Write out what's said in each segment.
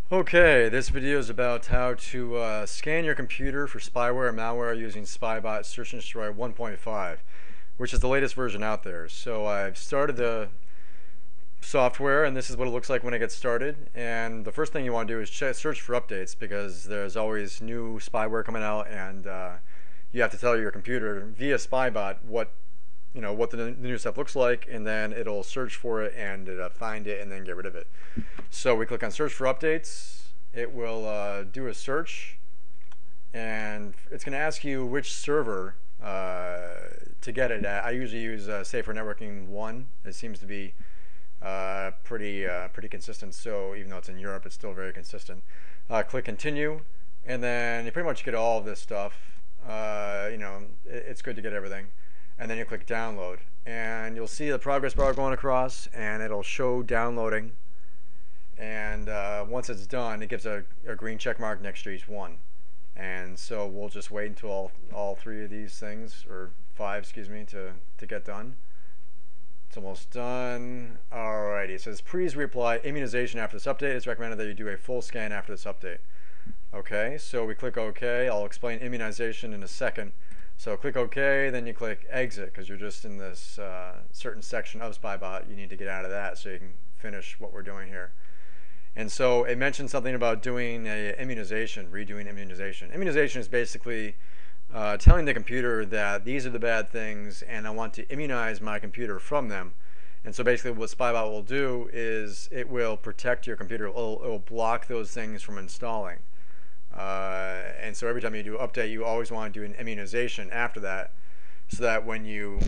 Okay, this video is about how to scan your computer for spyware and malware using Spybot Search and Destroy 1.5, which is the latest version out there. So I've started the software, and this is what it looks like when it gets started. And the first thing you want to do is search for updates, because there's always new spyware coming out, and you have to tell your computer via Spybot what the new stuff looks like, and then it'll search for it and find it and then get rid of it. So we click on search for updates. It will do a search, and it's going to ask you which server to get it at. I usually use Safer Networking 1. It seems to be pretty consistent. So even though it's in Europe, it's still very consistent. Click continue, and then you pretty much get all of this stuff. It's good to get everything. And then you click download, and you'll see the progress bar going across, and it'll show downloading. And once it's done, it gives a green check mark next to each one. And so we'll just wait until all three of these things, or five, excuse me, to get done. It's almost done. Alrighty, it says please reapply immunization after this update. It's recommended that you do a full scan after this update. Okay, so we click OK. I'll explain immunization in a second. So click OK, then you click exit, because you're just in this certain section of Spybot. You need to get out of that so you can finish what we're doing here. And so it mentioned something about doing a immunization, redoing immunization. Immunization is basically telling the computer that these are the bad things and I want to immunize my computer from them. And so basically what Spybot will do is it will protect your computer. It will block those things from installing. And so every time you do an update, you always want to do an immunization after that, so that when you're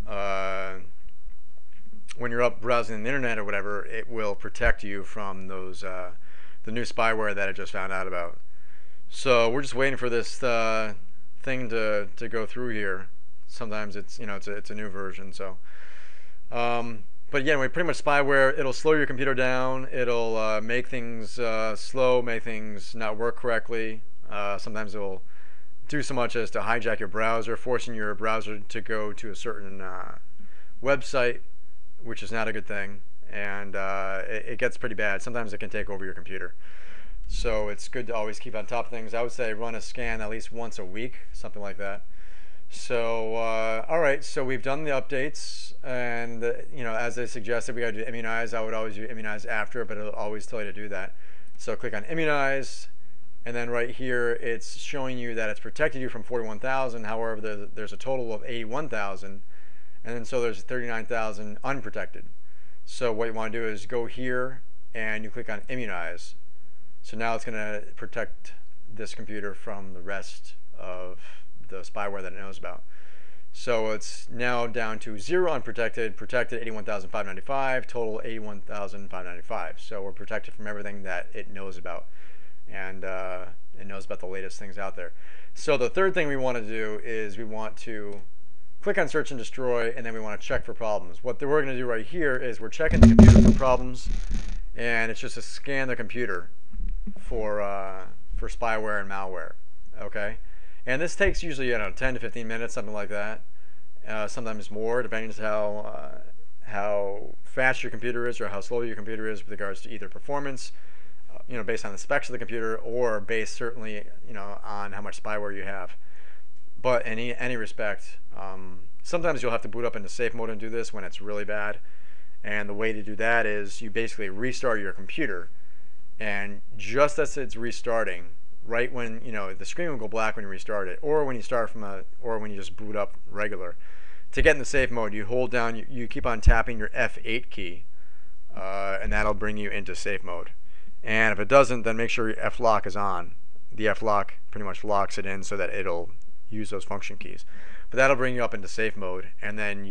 up browsing the internet or whatever, it will protect you from those the new spyware that I just found out about. So we're just waiting for this thing to go through here. Sometimes it's it's a new version. So but again, with pretty much spyware, it'll slow your computer down. It'll make things slow, make things not work correctly. Sometimes it'll do so much as to hijack your browser, forcing your browser to go to a certain website, which is not a good thing. And it gets pretty bad. Sometimes it can take over your computer. So it's good to always keep on top of things. I would say run a scan at least once a week, something like that. So all right, so we've done the updates, and as they suggested, we got to do immunize. I would always do immunize after, but it'll always tell you to do that. So click on immunize, and then right here it's showing you that it's protected you from 41,000. However, there's a total of 81,000, and then so there's 39,000 unprotected. So what you want to do is go here and you click on immunize. So now it's going to protect this computer from the rest of the spyware that it knows about. So it's now down to 0 unprotected, protected 81,595, total 81,595. So we're protected from everything that it knows about, and it knows about the latest things out there. So the third thing we want to do is we want to click on search and destroy, and then we want to check for problems. What we're going to do right here is we're checking the computer for problems, and it's just to scan the computer for spyware and malware. Okay. And this takes usually 10 to 15 minutes, something like that. Sometimes more, depending on how fast your computer is or how slow your computer is with regards to either performance, based on the specs of the computer, or based certainly on how much spyware you have. But in any respect, sometimes you'll have to boot up into safe mode and do this when it's really bad. And the way to do that is you basically restart your computer, and just as it's restarting, right when the screen will go black when you restart it, or when you start or when you just boot up regular. To get in the safe mode, you hold down, you keep on tapping your F8 key, and that'll bring you into safe mode. And if it doesn't, then make sure your F-lock is on. The F-lock pretty much locks it in so that it'll use those function keys. But that'll bring you up into safe mode, and then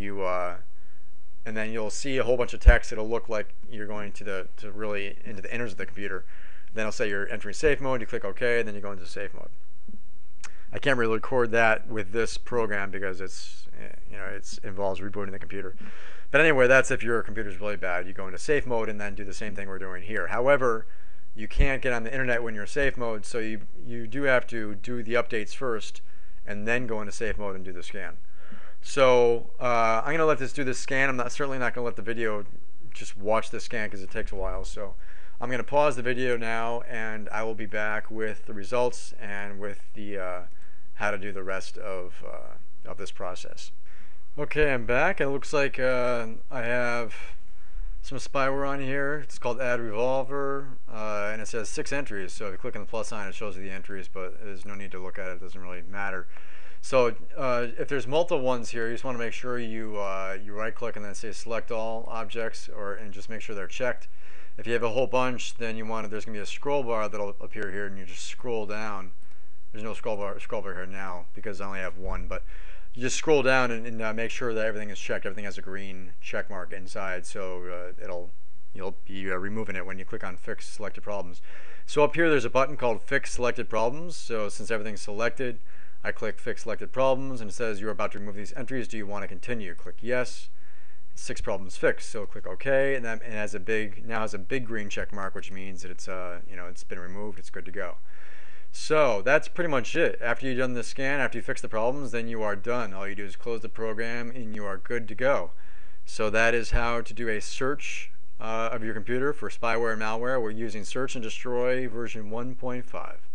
you'll see a whole bunch of text. It'll look like you're going really into the innards of the computer. Then it'll say you're entering safe mode. You click OK, and then you go into safe mode. I can't really record that with this program because it involves rebooting the computer. But anyway, that's if your computer's really bad. You go into safe mode and then do the same thing we're doing here. However, you can't get on the internet when you're in safe mode, so you do have to do the updates first and then go into safe mode and do the scan. So I'm going to let this do this scan. I'm certainly not going to let the video just watch the scan because it takes a while. So I'm going to pause the video now, and I will be back with the results and with the how to do the rest of this process. Okay, I'm back, and it looks like I have some spyware on here. It's called Add Revolver, and it says 6 entries. So if you click on the plus sign, it shows you the entries, but there's no need to look at it. It doesn't really matter. So if there's multiple ones here, you just want to make sure you right-click and then say Select All Objects, and just make sure they're checked. If you have a whole bunch, then there's going to be a scroll bar that'll appear here, and you just scroll down. There's no scroll bar here now because I only have one, but you just scroll down and make sure that everything is checked. Everything has a green check mark inside, so you'll be removing it when you click on Fix Selected Problems. So up here there's a button called Fix Selected Problems. So since everything's selected, I click Fix Selected Problems, and it says you're about to remove these entries. Do you want to continue? Click Yes. 6 problems fixed. So click OK, and that has a big green check mark, which means that it's it's been removed. It's good to go. So that's pretty much it. After you've done the scan, after you fix the problems, then you are done. All you do is close the program and you are good to go. So that is how to do a search of your computer for spyware and malware. We're using Search and Destroy version 1.5.